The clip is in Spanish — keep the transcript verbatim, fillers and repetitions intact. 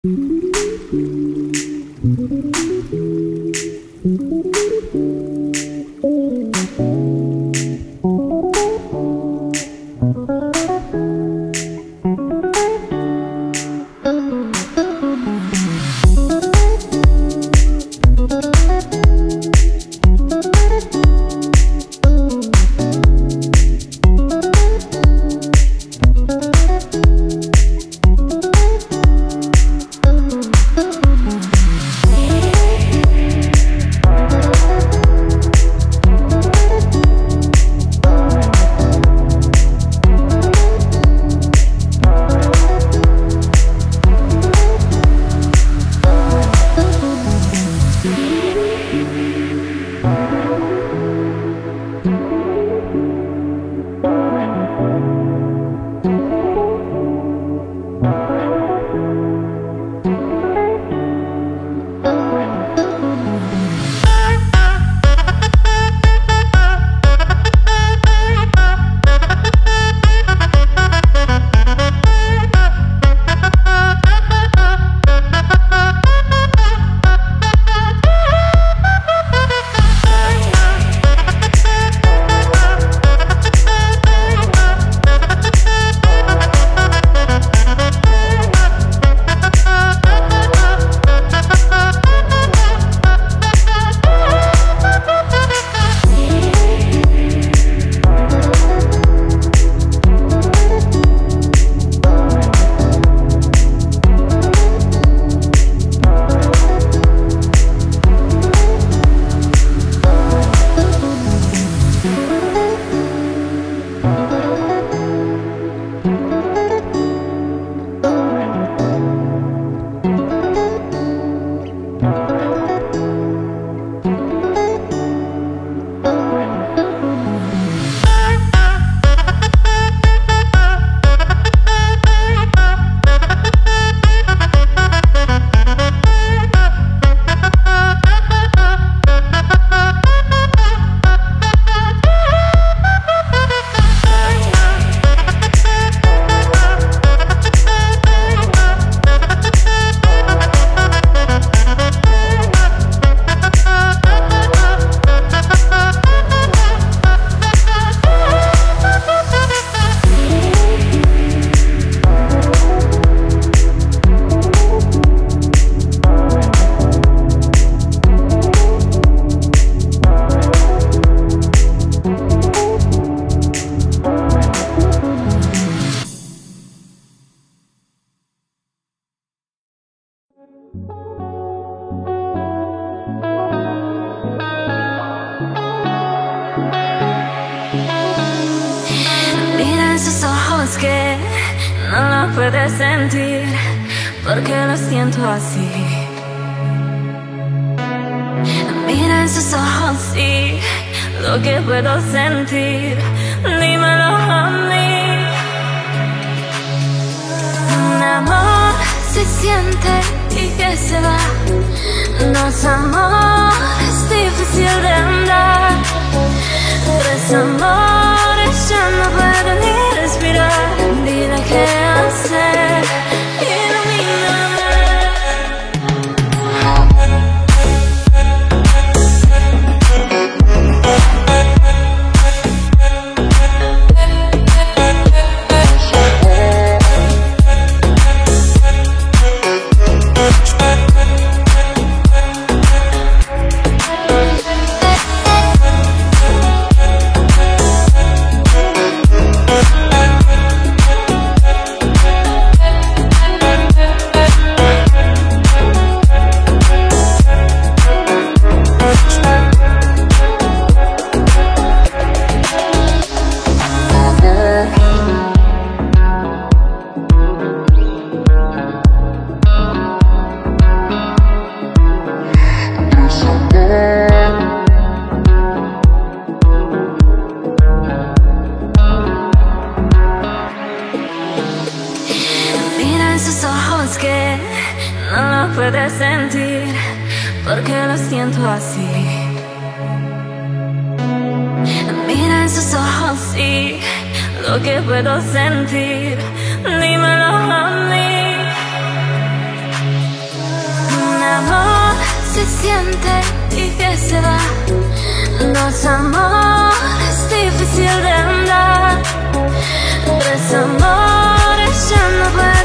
Que no lo puedes sentir, porque lo siento así. Mira en sus ojos, sí, lo que puedo sentir. Dímelo a mí. Un amor se siente y que se va. Dos amores difícil de andar. Tres amores ya no puedo ni respirar. Dile qué hacer, ilumíname. Que no lo puedes sentir, porque lo siento así. Mira en sus ojos, sí, lo que puedo sentir. Dímelo a mí. se siente y que se va. Dos amores, difícil de andar. Tres amores, ya no puedo.